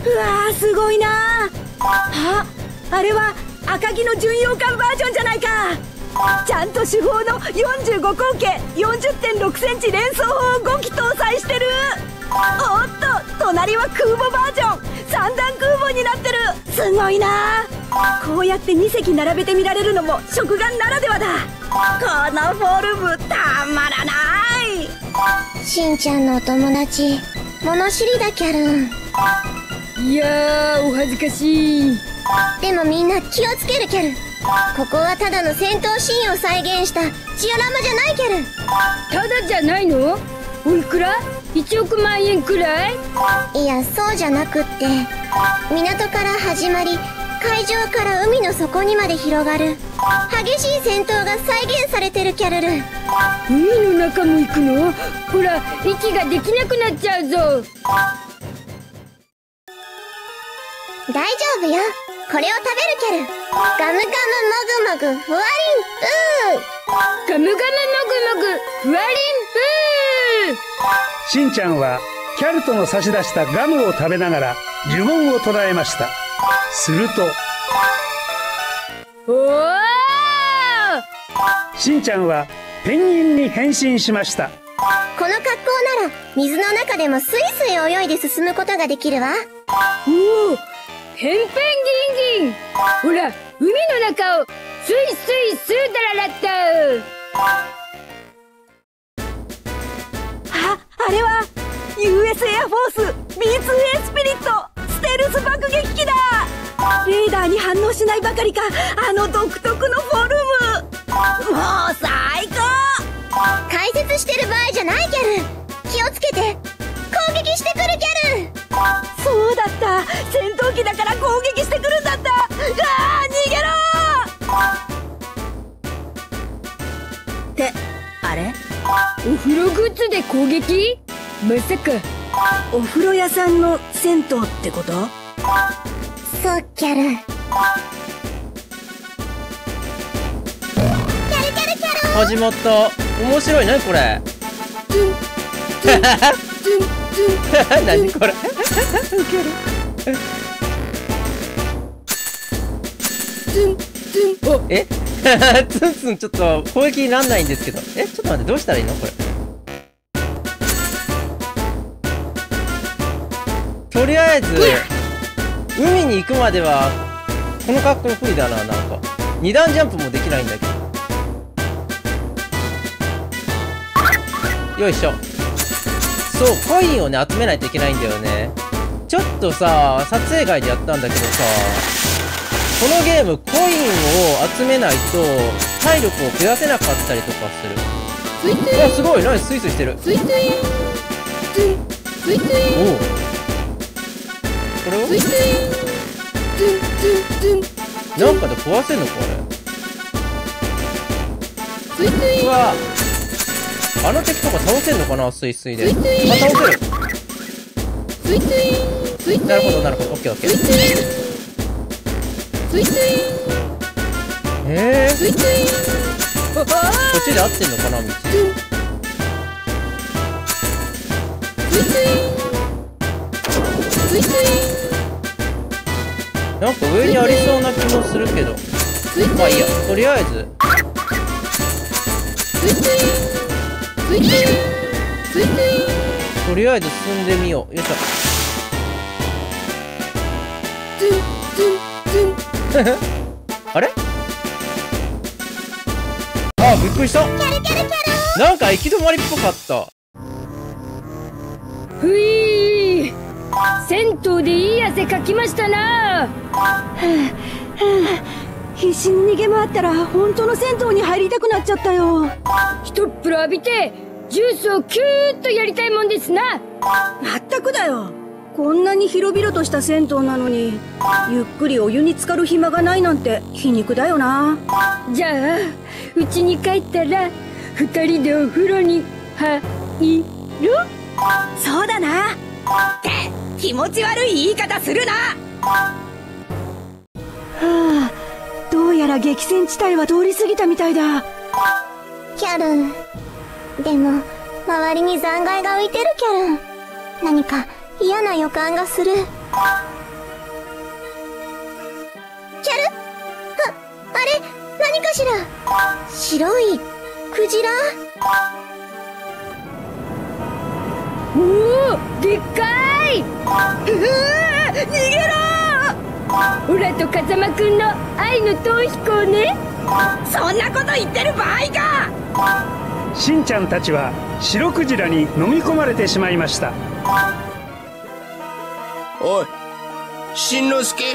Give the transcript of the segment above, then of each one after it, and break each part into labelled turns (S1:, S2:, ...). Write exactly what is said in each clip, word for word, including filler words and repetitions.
S1: うわー、すごいな。あ、あれは赤城の巡洋艦バージョンじゃないか。ちゃんと主砲のよんじゅうご口径 よんじゅってんろくセンチ連装砲をご機搭載してる。おっと、隣は空母バージョン、三段空母になってる。すごいな。こうやってに隻並べて見られるのも食玩ならではだ。このフォルムたまらない。
S2: しんちゃんのお友達物知りだキャルン。
S3: いやー、お恥ずかしい。
S2: でもみんな気をつけるキャル。ここはただの戦闘シーンを再現したジオラマじゃないキャル。
S3: ただじゃないの？おいくら？いちおくまん円くらい？
S2: いや、そうじゃなくって、港から始まり海上から海の底にまで広がる激しい戦闘が再現されてるキャルル。
S3: 海の中も行くの？ほら、息ができなくなっちゃうぞ。
S2: 大丈夫よ、これを食べるキャル。ガムガムもぐもぐふわりんぷー。
S3: ガムガムもぐもぐふわりんぷー。
S4: しんちゃんはキャルトの差し出したガムを食べながら呪文を唱えました。すると、
S3: おー！
S4: しんちゃんはペンギンに変身しました。
S2: この格好なら水の中でもスイスイ泳いで進むことができるわ。
S3: おお、ペンペンギンギン。ほら、海の中をスイスイスーダララッタ。
S1: あ、あれは ユーエス エアフォース ビーツーエー スピリットステルス爆撃機だ。レーダーに反応しないばかりか、あの独特のフォルム、もう最高。
S2: 解説してる場合じゃないギャル。気をつけて、攻撃してくるギャル。
S1: そうだった、戦闘機だから攻撃してくるんだった。うわー、逃げろーってあれ、
S3: お風呂グッズで攻撃？まさか
S1: お風呂屋さんの銭湯ってこと？
S2: そうキャル。キャルキャルキャル。
S5: 始まった。面白い。何これ。何これ。お、えツンツンちょっと攻撃になんないんですけど。え、ちょっと待って、どうしたらいいのこれ。とりあえず海に行くまではこの格好の不利だな。なんか二段ジャンプもできないんだけど。よいしょ。そう、コインをね集めないといけないんだよね。ちょっとさ、撮影外でやったんだけどさ、このゲームコインを集めないと体力を増やせなかったりとかする。うわ、すごい。何スイスイしてる。
S3: スイスイスイスイ
S5: おお、これをなんかで壊せんのこれ。うわ、あの敵とか倒せんのかな。スイスイで。あ、倒せる。なるほどなるほど。オッケーオッケー。えー、こっちで合ってんのかな道。なんか上にありそうな気もするけど、まあいいや。とりあえずとりあえず進んでみよう。よいしょ。あれ、あ、びっくりした。なんか行き止まりっぽかった。
S3: ふいー、銭湯でいい汗かきましたな。
S1: 必死に逃げ回ったら本当の銭湯に入りたくなっちゃったよ。
S3: 一っ風呂浴びてジュースをキューッとやりたいもんですな。
S1: まったくだよ。こんなに広々とした銭湯なのにゆっくりお湯に浸かる暇がないなんて皮肉だよな。
S3: じゃあうちに帰ったら二人でお風呂に入る？
S1: そうだな。って気持ち悪い言い方するな。はあ、どうやら激戦地帯は通り過ぎたみたいだ。
S2: キャルン、でも周りに残骸が浮いてるキャルン。何か嫌な予感がする。 キャル？は、あれ、何かしら？白いクジラ？
S3: おお、でっかい。
S1: うわ逃げろ
S3: オラと風間くんの愛の逃避行ね。
S1: そんなこと言ってる場合か。
S4: しんちゃんたちは白クジラに飲み込まれてしまいました。
S6: おい、しんのすけ。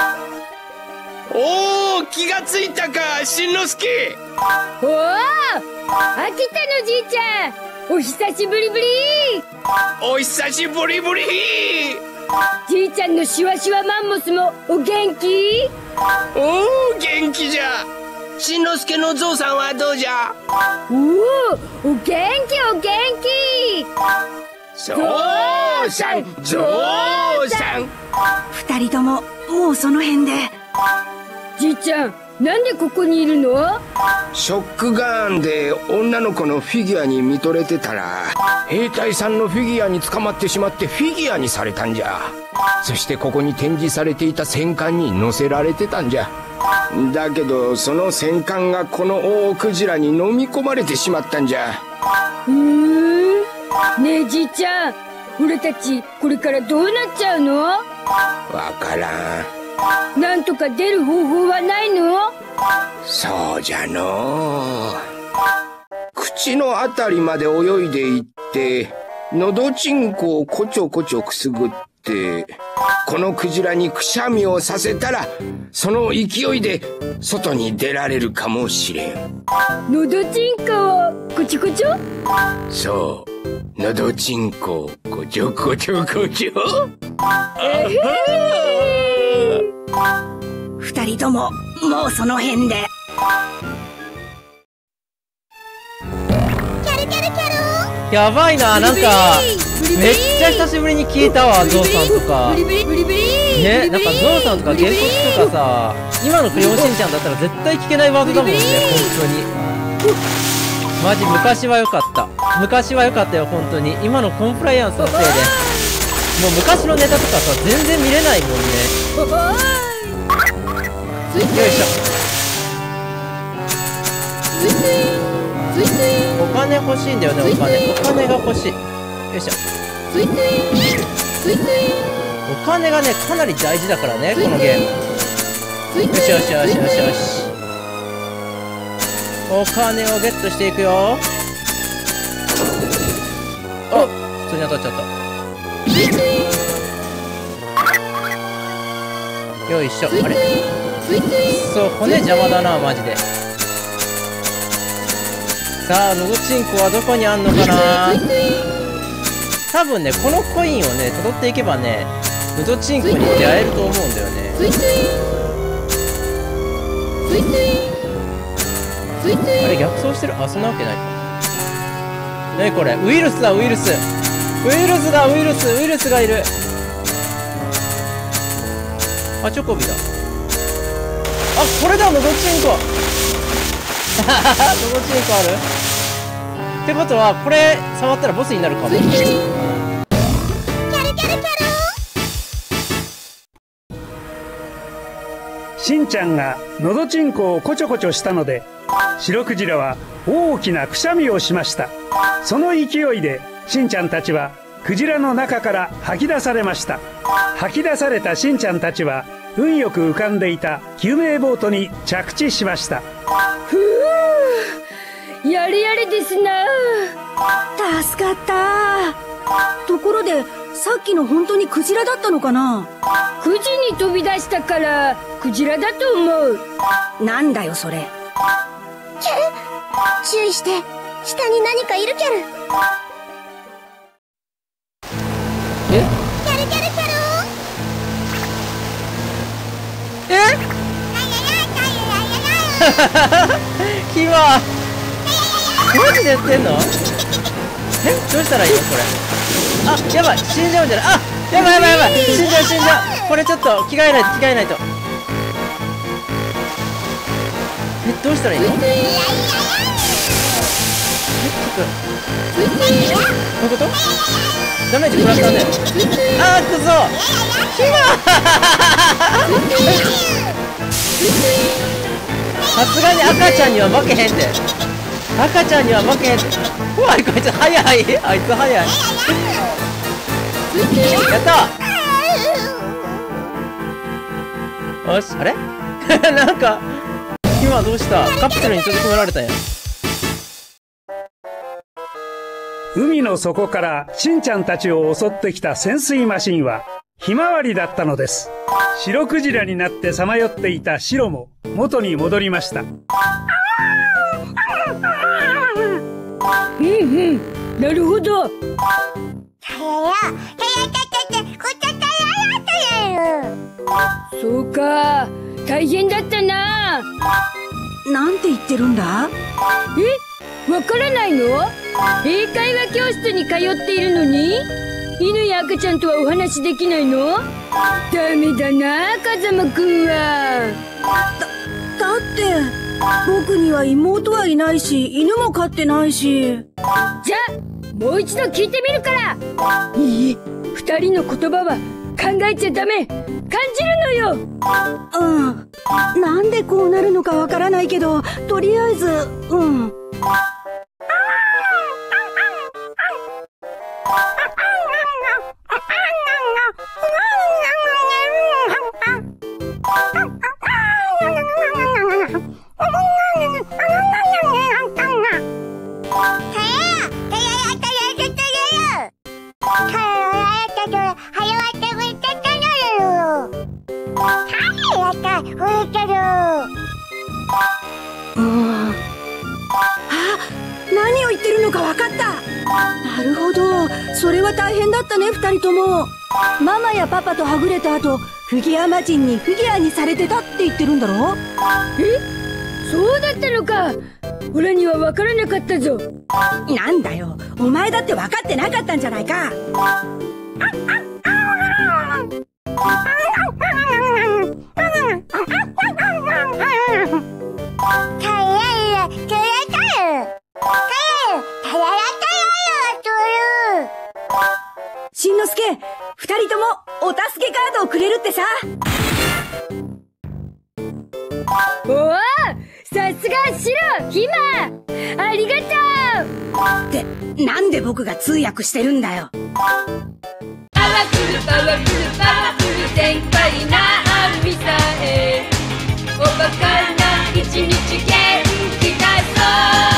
S6: おお、気がついたか、しんのすけ。
S3: おお、秋田のじいちゃん、お久しぶりぶり。
S6: お久しぶりぶり。
S3: じいちゃんのシワシワマンモスもお元気？
S6: おお、元気じゃ。しんのすけのゾウさんはどうじゃ。
S3: おお、お元気お元気。
S6: ゾウさん、ゾウさん。
S1: 二人とももうその辺で。
S3: じいちゃん、なんでここにいるの？
S6: ショックガーンで女の子のフィギュアに見とれてたら、兵隊さんのフィギュアに捕まってしまってフィギュアにされたんじゃ。そしてここに展示されていた戦艦に乗せられてたんじゃ。だけどその戦艦がこの大クジラに飲み込まれてしまったんじゃ。
S3: うーん。ねえじいちゃん、俺たちこれからどうなっちゃうの？
S6: わからん。
S3: なんとか出る方法はないの？
S6: そうじゃのう。口のあたりまで泳いでいって喉チンコをこちょこちょくすぐって、このクジラにくしゃみをさせたら、その勢いで外に出られるかもしれん。
S3: 喉チンコをこちょこちょ？
S6: そう、喉チンコをこちょこちょこちょ。
S3: えへ
S1: ー二人とももうその辺で。
S2: キャルキャルキャル。
S5: やばいな、なんかめっちゃ久しぶりに聞いたわ、ゾウさんとかね。なんかゾウさんとか原告とかさ、今のクレヨンしんちゃんだったら絶対聞けないワードだもんね、本当に。マジ昔は良かった、昔は良かったよ本当に。今のコンプライアンスのせいでもう昔のネタとかさ全然見れないもんね。よいしょ。お金欲しいんだよね、お金。お金が欲しい。よいしょ。お金がね、かなり大事だからね、このゲーム。よしよしよしよしよし。お金をゲットしていくよ。あ、普通に当たっちゃった。よいしょ。あれ、そう、骨邪魔だな、マジで。さあ、のどちんこはどこにあんのかな。多分ね、このコインをね、辿っていけばね、のどちんこに出会えると思うんだよね。あれ、逆走してる？あ、そんなわけないか。なにこれ、ウイルスだ、ウイルス。ウイルスだ、ウイルス、ウイルスがいる。あ、チョコビだ。あ、これだ、のどちんこ。のどちんこあるってことは、これ触ったらボスになるかも。キャルキャルキャル。
S4: しんちゃんがのどちんこをこちょこちょしたので、白クジラは大きなくしゃみをしました。その勢いでしんちゃんたちはクジラの中から吐き出されました。吐き出されたしんちゃんたちは運よく浮かんでいた救命ボートに着地しました。
S3: ふう、やれやれですな。
S1: 助かった。ところでさっきの本当にクジラだったのかな。
S3: くじに飛び出したからクジラだと思う。
S1: なんだよそれ。
S2: キャル、注意して、下に何かいるキャル。
S5: え？
S2: キャルキャルキャル。
S5: え？キママジでやってんの？え？どうしたらいいのこれ。あ、やばい、死んじゃうんじゃない？あ、やばいやばいやばい、死んじゃう死んじゃう。これちょっと着替えないと着替えないと。え、どうしたらいいの？え、ちょっとどういうこと？ダメージ食らったね。あー、くそキマさすがに赤ちゃんには負けへんで。赤ちゃんには負けへんで。うわい、こいつ早い。あいつ早い。やったよし、あれなんか今どうした？カプセルに閉じ込められたんや。
S4: 海の底からしんちゃんたちを襲ってきた潜水マシンはひまわりだったのです。白クジラになってさまよっていたシロも元に戻りました。
S3: うんうん、なるほど。そうか、大変だったな。
S1: なんて言ってるんだ？
S3: え、わからないの？英会話教室に通っているのに犬や赤ちゃんとはお話できないの？ダメだな、風間くんは。
S1: だ、だって僕には妹はいないし犬も飼ってないし。
S3: じゃあもう一度聞いてみるから。いいえ、二人の言葉は考えちゃダメ。感じるのよ。
S1: うん。なんでこうなるのかわからないけど、とりあえず、うん。何を言ってるのか分かった。なるほど、それは大変だったね、二人とも。ママやパパとはぐれた後、フィギュア魔人にフィギュアにされてたって言ってるんだろ。
S3: え、そうだったのか。オラには分からなかったぞ。
S1: なんだよ、お前だって分かってなかったんじゃないか。しんのすけ、二人ともお助けカードをくれるってさ。
S3: おお、さすがシロ、ひま、ありがとう。
S1: って、なんで僕が通訳してるんだよ。
S3: パワフルパワフルパワフル全開な海さえ、おバカな一日元気だそう。